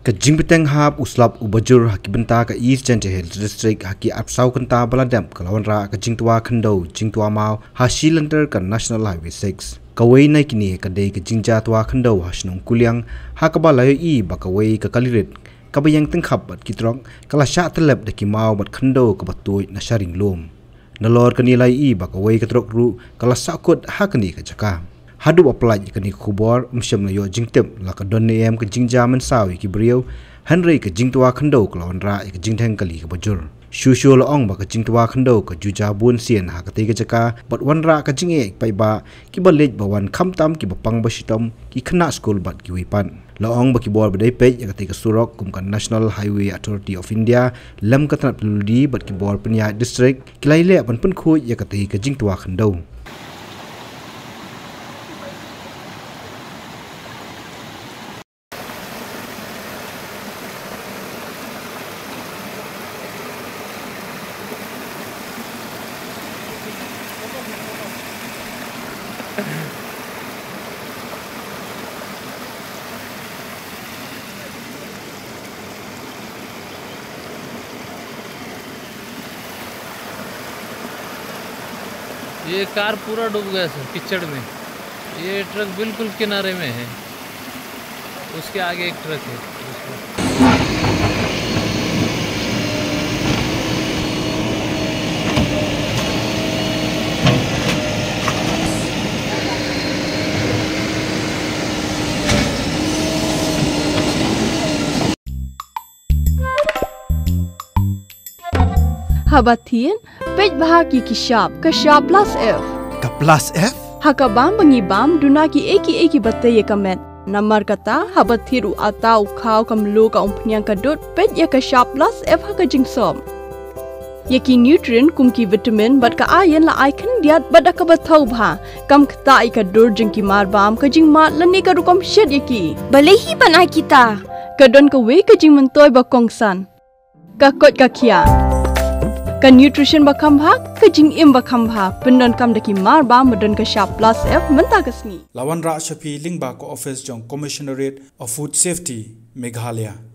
Ka Jingtwa hab uslap ubajur haki benta ka East Jantehel district haki apsau kanta baladam ka Wanrah ka Jingtwa Khyndew Jingtwa Mail ha Shillong ka National Highway 6 kawai nai kini ka dei ka Jingtwa Khyndew ha Shillong Kuliang ha Kaba layo I ba kawai ka kalirit Kaba yang tengkap bat ki Trok kala Shah Tyllep de ki mau bat Khyndew ka batui na sharing lom nalor ka nilai I ba kawai ka Trok ru kala Sahkut ha kani ka jaka hadu apply ka ni khubor umsham na yo Jingtep la ka don em ka Jingja man sawi ki brio Henry ka Jingtwa Khyndew ka Wanrah ka Jingtheng kali ka bajur Shushu la ong ba ka Jingtwa Khyndew ka juja bun sien ha ka te ka jaka bat Wanrah ka jinge pai ba ki balej ba wan khamtam ki bapang ba shitom ki khna school bat ki wipan la ong ba ki bor ba dei pe ka te ka surok kum ka National Highway Authority of India lam ka tanap ludi bat ki bor penya district kilai le ban pun khu ya ka te ka Jingtwa Khyndew ये car पूरा डूब गया सर कीचड़ में ये ट्रक बिल्कुल किनारे में है उसके आगे एक ट्रक है Habatin, pej bahagi kishap, kashap plus F. Ka plus F? Hakabam bangibam dunaki eki bataye kamet. Namar kata habathiru atau kau kamlu ka umpnyang kadut pej ya kashap plus F haka jingsom. Yaki nutrient kumki vitamin bat ka iron la icon diat bat ka bathau bha kam kta ka dur jingki marbam ka jingmat lani ka rukom shed yaki. Balehi banai kita. Kadon ka we ka jing mentoy ba kongsan. Ka kot ka kia. Ka nutrition bakam bhag ka jing im bakam bha pendon kam daki mar ba modon ka sharp plus F menta kasni Wanrah shapi lingba ko office jong commissionerate of food safety Meghalaya